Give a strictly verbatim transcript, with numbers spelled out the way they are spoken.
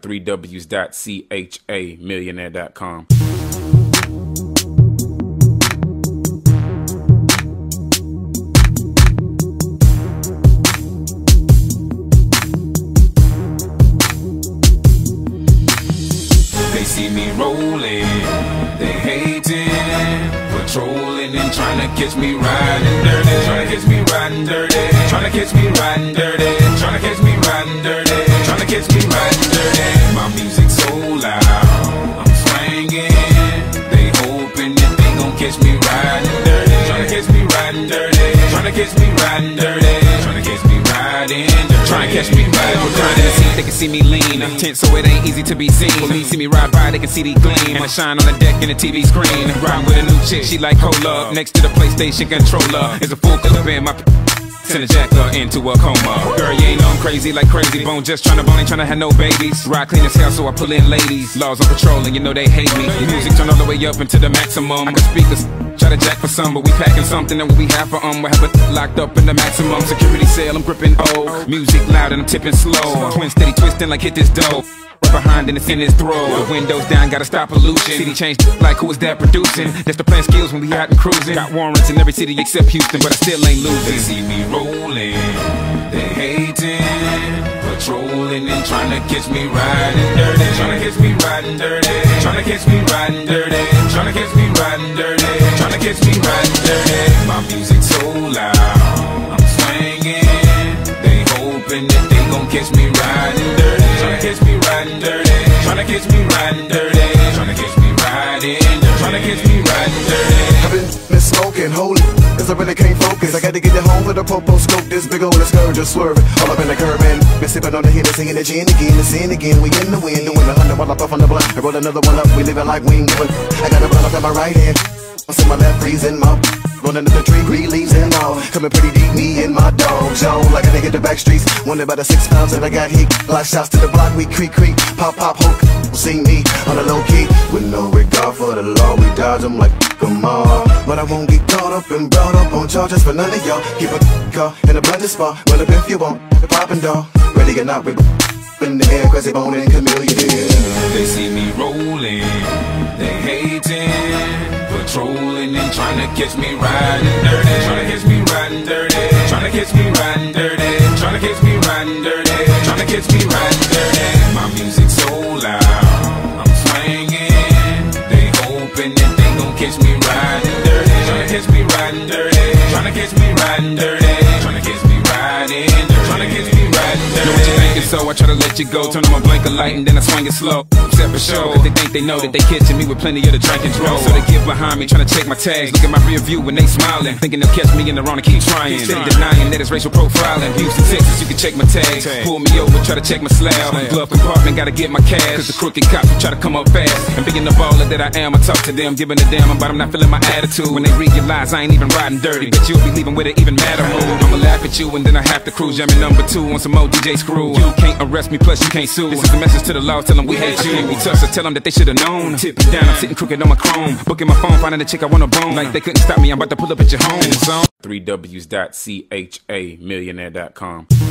three W's dot C H A millionaire dot com. They see me rolling, they hating, patrolling and trying to catch me riding dirty, trying to catch me riding dirty, trying to catch me riding dirty, trying to catch me riding dirty, trying to catch me riding dirty. My music so loud, I'm swinging, they hoping that they gon' catch me riding dirty, trying to catch me riding dirty, trying to catch me riding dirty, trying to catch me riding dirty. Try and catch me riding, trying to see, they can see me lean. Tense so it ain't easy to be seen. Police see me ride by, they can see the gleam. And I shine on the deck in the T V screen. Riding with a new chick, she like hold up. Next to the PlayStation controller is a full clip in my send a jacker into a coma. Girl, you ain't know I'm crazy like Crazy Bone. Just tryna bone, ain't tryna have no babies. Ride clean as hell, so I pull in ladies. Laws on patrol, and you know they hate me. The music turn all the way up into the maximum. I got speakers, try to jack for some, but we packing something that we have for um. We have it locked up in the maximum security cell. I'm gripping O. Music loud and I'm tipping slow. Twin steady twisting like hit this dough. Right behind and it's in his throat. The windows down, gotta stop pollution. City changed like who is that producing? That's the plan skills when we out and cruising. Got warrants in every city except Houston, but I still ain't losing. They see me rolling, they hating, patrolling and trying to catch me riding dirty, trying to catch me riding dirty, trying to catch me riding dirty, trying to catch me riding dirty, trying to catch me riding dirty. My music so loud, I'm swinging, they hoping that they gon' catch me riding dirty. Tryna catch me riding dirty, tryna catch me riding dirty, tryna catch me riding dirty, tryna catch me riding dirty. I've been been smoking, holy, cause I really can't focus. I gotta get it home with a popo scope, this big old scourge just swerving. All up in the curb and been sipping on the hit and singing the gin again, the sin again. We in the wind, doing a hundred while I puff on the blunt. I roll another one up, we living like we ain't giving. I got a blunt up in my right hand, I'm in my left, freezing my rolling up the tree, green leaves and all. Coming pretty deep, me and my dog zone. Like a nigga the back streets. Wonder about the six pounds that I got heat. Life shots to the block, we creak, creak. Pop, pop, hook. See me on the low key. With no regard for the law, we dodge them like come on. But I won't get caught up and brought up on charges for none of y'all. Keep a car in a blended spot. Well, up if you want, the poppin' dog. Ready or not, we in the air, cause they bone and chameleon. They see me rolling, they hating, patrolling and trying to catch me riding dirty, trying to catch me riding dirty, trying to catch me riding dirty, trying to catch me riding dirty, trying to catch me riding dirty. My music so loud, I'm swinging, they hoping that they gon' catch me riding dirty, trying to catch me riding dirty, trying to catch me riding dirty, trying to catch me riding dirty, trying to catch me riding dirty. Know what you thinking, so I try to let you go. Turn on my blinker light and then I swing it slow. Except for show, cause they think they know that they catching me with plenty of the drink and drove. So they get behind me, trying to check my tags. Look at my rear view when they smiling, thinking they'll catch me in the wrong and keep trying. Steady denying that it's racial profiling. Houston, Texas, you can check my tags. Pull me over, try to check my slab. Glove compartment, gotta get my cash. Cause the crooked cops will try to come up fast. And being the baller that I am, I talk to them, giving a damn about them not feeling my attitude. When they realize I ain't even riding dirty, bet you'll be leaving with an even madder mood. I'ma laugh at you and then I have to cruise. Jamming number two on some old D J screw. You can't arrest me, plus you can't sue. This is a message to the law, tell them we hate you. Can't be tough, so tell them that they should've known. Tip me down, I'm sitting crooked on my chrome. Booking my phone, finding a chick I wanna bone. Like they couldn't stop me, I'm about to pull up at your home. three W's dot C H A millionaire dot com.